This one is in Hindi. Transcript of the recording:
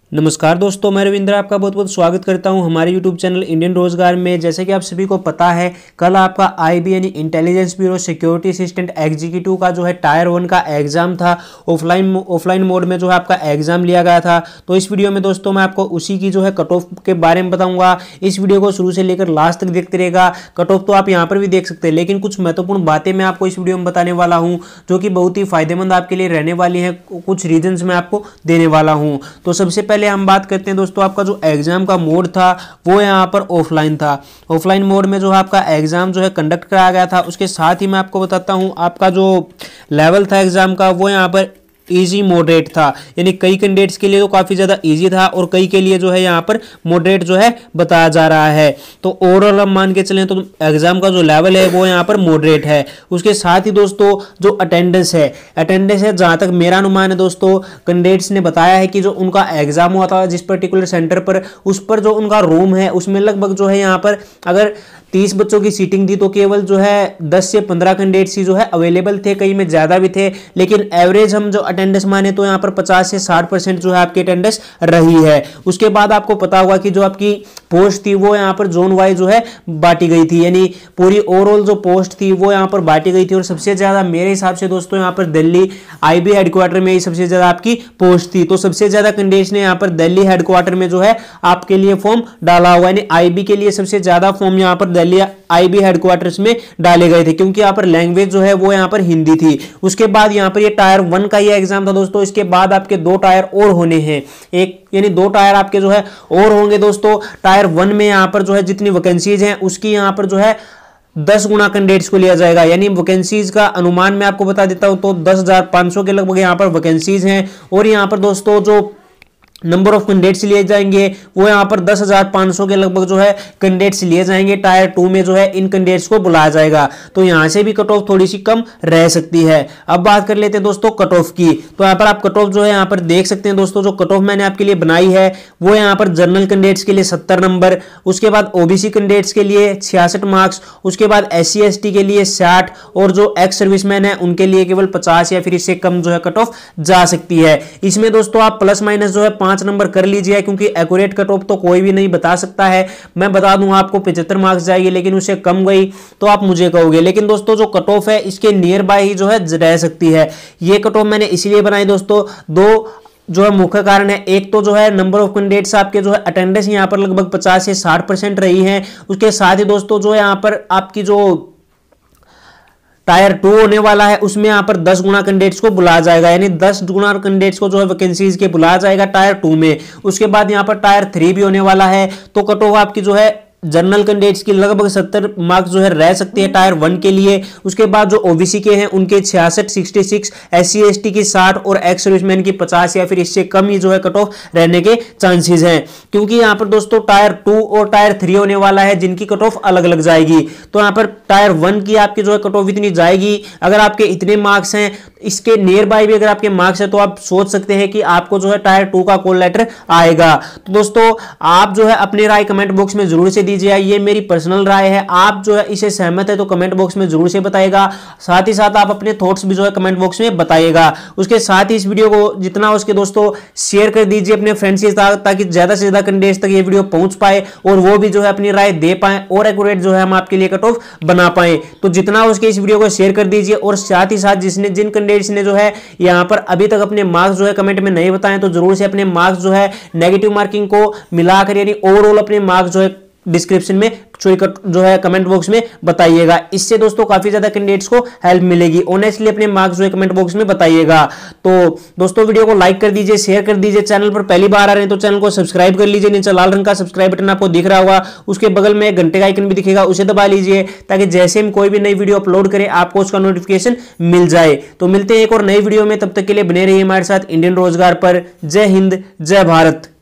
नमस्कार दोस्तों, मैं रविंद्र आपका बहुत बहुत स्वागत करता हूं हमारे YouTube चैनल इंडियन रोजगार में। जैसे कि आप सभी को पता है, कल आपका IB यानी intelligence bureau security assistant executive का जो है टायर 1 का एग्जाम था। ऑफलाइन मोड में जो है आपका एग्जाम लिया गया था। तो इस वीडियो में दोस्तों मैं आपको उसी की जो है कट ऑफ के बारे में बताऊंगा। इस वीडियो को शुरू से लेकर लास्ट तक देखते रहेगा। कट ऑफ तो आप यहाँ पर भी देख सकते हैं, लेकिन कुछ महत्वपूर्ण बातें मैं आपको इस वीडियो में बताने वाला हूँ जो कि बहुत ही फायदेमंद आपके लिए रहने वाली है। कुछ रीजंस मैं आपको देने वाला हूँ। तो सबसे पहले हम बात करते हैं दोस्तों, आपका जो एग्जाम का मोड था वो यहाँ पर ऑफलाइन था। ऑफलाइन मोड में जो है आपका एग्जाम जो है कंडक्ट कराया गया था। उसके साथ ही मैं आपको बताता हूँ, आपका जो लेवल था एग्जाम का वो यहाँ पर इजी मॉडरेट था। यानी कई कैंडिडेट्स के लिए तो काफ़ी ज़्यादा इजी था और कई के लिए जो है यहाँ पर मॉडरेट जो है बताया जा रहा है। तो ओवरऑल हम मान के चलें तो एग्जाम का जो लेवल है वो यहाँ पर मॉडरेट है। उसके साथ ही दोस्तों जो अटेंडेंस है जहाँ तक मेरा अनुमान है दोस्तों, कैंडिडेट्स ने बताया है कि जो उनका एग्जाम हुआ था जिस पर्टिकुलर सेंटर पर, उस पर जो उनका रूम है उसमें लगभग जो है यहाँ पर अगर 30 बच्चों की सीटिंग थी तो केवल जो है 10 से 15 कैंडिडेट्स ही जो है अवेलेबल थे। कई में ज़्यादा भी थे, लेकिन एवरेज हम जो अटेंडेंस माने तो यहाँ पर 50 से 60% जो है आपकी अटेंडेंस रही है। उसके बाद आपको पता होगा कि जो आपकी पोस्ट थी वो यहाँ पर जोन वाइज जो है बांटी गई थी। यानी पूरी ओवरऑल जो पोस्ट थी वो यहाँ पर बांटी गई थी और सबसे ज़्यादा मेरे हिसाब से दोस्तों यहाँ पर दिल्ली IB हेडक्वार्टर में ही सबसे ज़्यादा आपकी पोस्ट थी। तो सबसे ज़्यादा कैंडिडेट्स ने यहाँ पर दिल्ली हेडक्वार्टर में जो है आपके लिए फॉर्म डाला हुआ। यानी IB के लिए सबसे ज़्यादा फॉर्म यहाँ पर दिल्ली IB हेडक्वार्टर्स में डाले गए थे, क्योंकि यहाँ पर लैंग्वेज जो है वो यहाँ पर हिंदी थी। उसके बाद यहाँ पर ये टायर 1 का ये एग्जाम था दोस्तों। इसके बाद आपके 2 टायर और होने हैं, एक यानी 2 टायर आपके जो है और होंगे दोस्तों। टायर 1 में यहाँ पर जो है जितनी वैकेंसीज हैं उसकी यहाँ पर जो है 10 गुना कैंडिडेट्स को लिया जाएगा। यानी वैकेंसीज का अनुमान मैं आपको बता देता हूं तो 10,500 के लगभग यहाँ पर वैकेंसीज हैं। और यहाँ पर दोस्तों जो नंबर ऑफ कैंडिडेट्स लिए जाएंगे वो यहाँ पर 10,500 के लगभग जो है कैंडिडेट्स लिए जाएंगे। टायर 2 में जो है इन कैंडिडेट्स को बुलाया जाएगा, तो यहाँ से भी कट ऑफ थोड़ी सी कम रह सकती है। अब बात कर लेते हैं दोस्तों कट ऑफ की। तो यहाँ पर आप कट ऑफ जो है यहाँ पर देख सकते हैं दोस्तों। जो कट ऑफ मैंने आपके लिए बनाई है वो यहाँ पर जनरल कैंडिडेट्स के लिए 70 नंबर, उसके बाद OBC कैंडिडेट्स के लिए 66 मार्क्स, उसके बाद SC ST के लिए 60 और जो एक्स सर्विसमैन है उनके लिए केवल 50 या फिर इससे कम जो है कट ऑफ जा सकती है। इसमें दोस्तों आप प्लस माइनस जो है 5 नंबर कर लीजिए, क्योंकि एक्यूरेट कट ऑफ तो कोई भी नहीं बता सकता है। मैं बता दूं आपको 75 मार्क्स जाएगी, लेकिन उससे कम गई तो आप मुझे कहोगे। लेकिन दोस्तों जो कट ऑफ है इसके नियर बाय ही जो है रह सकती है। ये कट ऑफ मैंने इसलिए बनाई दोस्तों, 2 जो है मुख्य कारण है। एक तो जो है नंबर ऑफ कैंडिडेट्स आपके जो है अटेंडेंस यहाँ पर लगभग 50 से 60% रही है। उसके साथ ही दोस्तों जो यहाँ पर आपकी जो टायर 2 होने वाला है उसमें यहाँ पर 10 गुना कैंडिडेट्स को बुलाया जाएगा। यानी 10 गुना कैंडिडेट्स को जो है वैकेंसीज के बुलाया जाएगा टायर 2 में। उसके बाद यहाँ पर टायर 3 भी होने वाला है। तो कट ऑफ आपकी जो है जनरल कैंडिडेट्स की लगभग 70 मार्क्स जो है रह सकती है टायर 1 के लिए। उसके बाद जो OBC के हैं उनके 66, 66, SC ST की 60 और एक्स सर्विसमैन की 50 या फिर इससे कम ही जो है कट ऑफ रहने के चांसेस हैं, क्योंकि यहाँ पर दोस्तों टायर 2 और टायर 3 होने वाला है जिनकी कट ऑफ अलग अलग जाएगी। तो यहाँ पर टायर 1 की आपकी जो है कट ऑफ इतनी जाएगी। अगर आपके इतने मार्क्स हैं, इसके नियर बाय भी अगर आपके मार्क्स है तो आप सोच सकते हैं कि आपको जो है टायर 2 का कॉल लेटर आएगा। तो दोस्तों आप जो है अपनी राय कमेंट बॉक्स में जरूर से दीजिए। ये मेरी पर्सनल राय है, आप जो है इसे सहमत है तो कमेंट बॉक्स में जरूर से बताइएगा। साथ ही साथ आप अपने थॉट्स भी जो है कमेंट बॉक्स में बताइएगा। उसके साथ ही इस वीडियो को जितना हो सके दोस्तों शेयर कर दीजिए अपने फ्रेंड्स के साथ, ताकि ज्यादा से ज्यादा कैंडिडेट्स तक ये वीडियो पहुंच पाए और वो भी जो है अपनी राय दे पाए और एक्यूरेट जो है हम आपके लिए कट ऑफ बना पाए। तो जितना हो सके इस वीडियो को शेयर कर दीजिए। और साथ ही साथ जिन कैंडिडेट्स ने जो है यहाँ पर अभी तक अपने मार्क्स जो है कमेंट में नहीं बताए तो जरूर से अपने मार्क्स जो है नेगेटिव मार्किंग को मिलाकर यानी ओवरऑल अपने मार्क्स जो है डिस्क्रिप्शन में जो है कमेंट बॉक्स में बताइएगा। इससे दोस्तों काफी ज्यादा कैंडिडेट्स को हेल्प मिलेगी। ऑनेस्टली अपने मार्क्स जो है कमेंट बॉक्स में बताइएगा। तो दोस्तों वीडियो को लाइक कर दीजिए, शेयर कर दीजिए। चैनल पर पहली बार आ रहे हैं तो चैनल को सब्सक्राइब कर लीजिए। नीचे लाल रंग का सब्सक्राइब बटन आपको दिख रहा होगा, उसके बगल में घंटे का आइकन भी दिखेगा, उसे दबा लीजिए ताकि जैसे हम कोई भी नई वीडियो अपलोड करें आपको उसका नोटिफिकेशन मिल जाए। तो मिलते हैं एक और नई वीडियो में, तब तक के लिए बने रहिए हमारे साथ इंडियन रोजगार पर। जय हिंद, जय भारत।